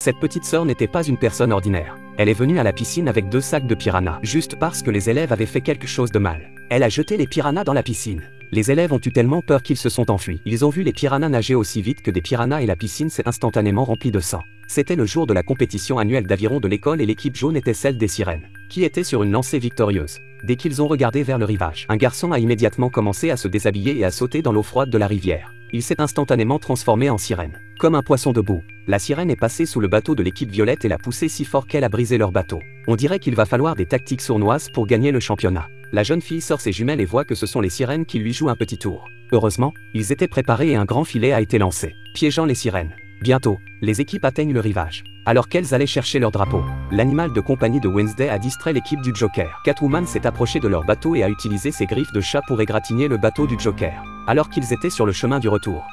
Cette petite sœur n'était pas une personne ordinaire. Elle est venue à la piscine avec 2 sacs de piranhas, juste parce que les élèves avaient fait quelque chose de mal. Elle a jeté les piranhas dans la piscine. Les élèves ont eu tellement peur qu'ils se sont enfuis. Ils ont vu les piranhas nager aussi vite que des piranhas et la piscine s'est instantanément remplie de sang. C'était le jour de la compétition annuelle d'aviron de l'école et l'équipe jaune était celle des sirènes, qui étaient sur une lancée victorieuse. Dès qu'ils ont regardé vers le rivage, un garçon a immédiatement commencé à se déshabiller et à sauter dans l'eau froide de la rivière. Il s'est instantanément transformé en sirène, comme un poisson debout. La sirène est passée sous le bateau de l'équipe violette et l'a poussé si fort qu'elle a brisé leur bateau. On dirait qu'il va falloir des tactiques sournoises pour gagner le championnat. La jeune fille sort ses jumelles et voit que ce sont les sirènes qui lui jouent un petit tour. Heureusement, ils étaient préparés et un grand filet a été lancé, piégeant les sirènes. Bientôt, les équipes atteignent le rivage, alors qu'elles allaient chercher leur drapeau. L'animal de compagnie de Wednesday a distrait l'équipe du Joker. Catwoman s'est approchée de leur bateau et a utilisé ses griffes de chat pour égratigner le bateau du Joker. Alors qu'ils étaient sur le chemin du retour,